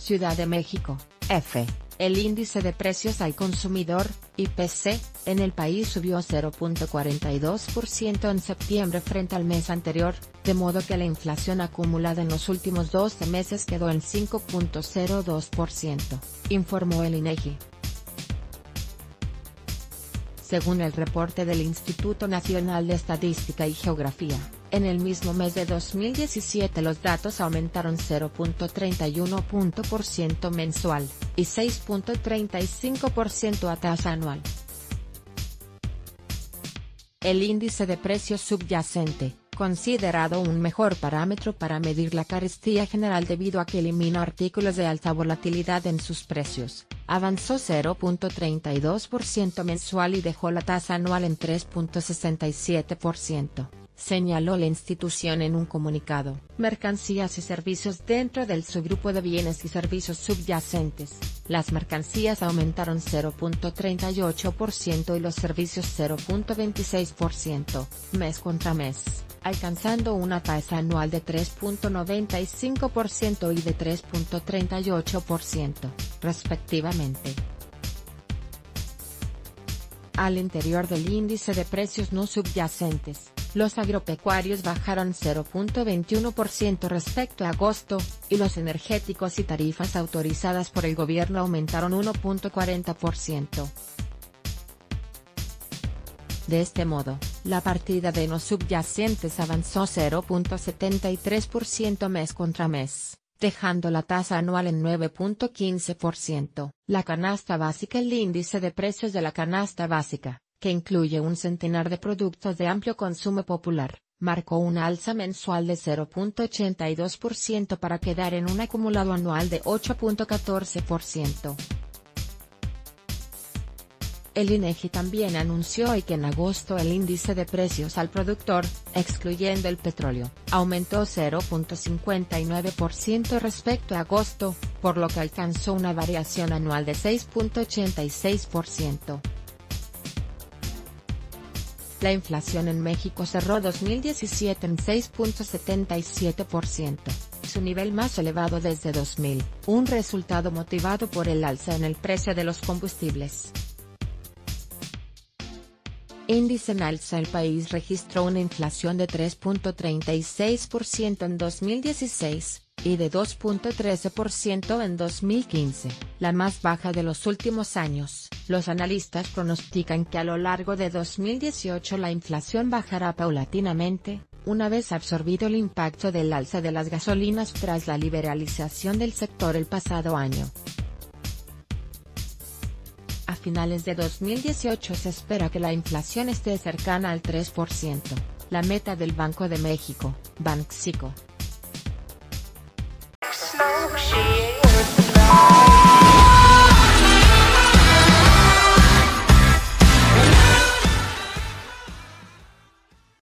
Ciudad de México, F. El índice de precios al consumidor, IPC, en el país subió 0.42% en septiembre frente al mes anterior, de modo que la inflación acumulada en los últimos 12 meses quedó en 5.02%, informó el INEGI. Según el reporte del Instituto Nacional de Estadística y Geografía, en el mismo mes de 2017 los datos aumentaron 0.31% mensual, y 6.35% a tasa anual. El índice de precios subyacente, considerado un mejor parámetro para medir la carestía general debido a que elimina artículos de alta volatilidad en sus precios, avanzó 0.32% mensual y dejó la tasa anual en 3.67%. Señaló la institución en un comunicado. Mercancías y servicios. Dentro del subgrupo de bienes y servicios subyacentes, las mercancías aumentaron 0.38% y los servicios 0.26%, mes contra mes, alcanzando una tasa anual de 3.95% y de 3.38%, respectivamente. Al interior del índice de precios no subyacentes, los agropecuarios bajaron 0.21% respecto a agosto, y los energéticos y tarifas autorizadas por el gobierno aumentaron 1.40%. De este modo, la partida de no subyacentes avanzó 0.73% mes contra mes, dejando la tasa anual en 9.15%. La canasta básica. El índice de precios de la canasta básica, que incluye un centenar de productos de amplio consumo popular, marcó una alza mensual de 0.82% para quedar en un acumulado anual de 8.14%. El INEGI también anunció hoy que en agosto el índice de precios al productor, excluyendo el petróleo, aumentó 0.59% respecto a agosto, por lo que alcanzó una variación anual de 6.86%. La inflación en México cerró 2017 en 6.77%, su nivel más elevado desde 2000, un resultado motivado por el alza en el precio de los combustibles. Índice en alza. El país registró una inflación de 3.36% en 2016, y de 2.13% en 2015, la más baja de los últimos años. Los analistas pronostican que a lo largo de 2018 la inflación bajará paulatinamente, una vez absorbido el impacto del alza de las gasolinas tras la liberalización del sector el pasado año. A finales de 2018 se espera que la inflación esté cercana al 3%, la meta del Banco de México, Banxico.